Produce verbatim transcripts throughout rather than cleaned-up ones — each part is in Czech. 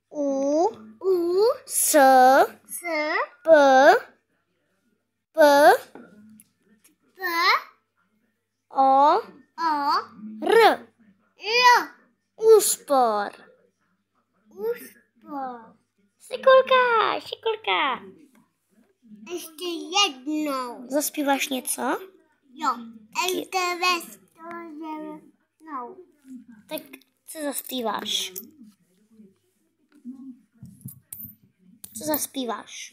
U, U, S, S, P, P, P, O, O, R. R. Úspor. Úspor. Sikulka, sikulka. Ještě jednou. Zaspíváš něco? Jo, ještě jednou. Tak co zaspíváš? Co zaspíváš?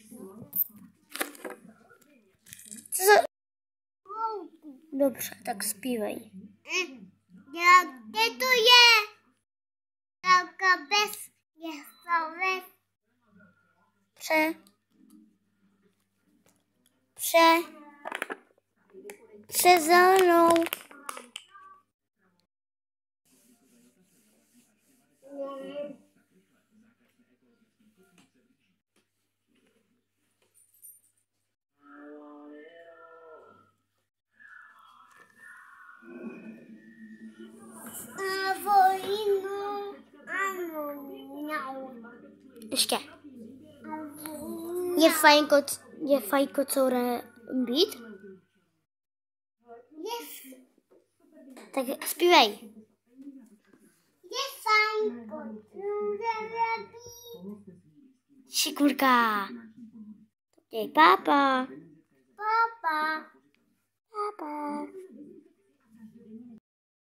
Co za... Dobře, tak zpívej. Jak to je? Velká bez je slovec. Pře. Pře. Pře zelenou. A vojnu, ano, mňau. Ještě. A vojnu. Je fajn, koc, je fajn kocoure být? Yes. Tak zpívej. Je fajn, kocoure být. Šikulka. Jej, pápa. Papa. Pápa.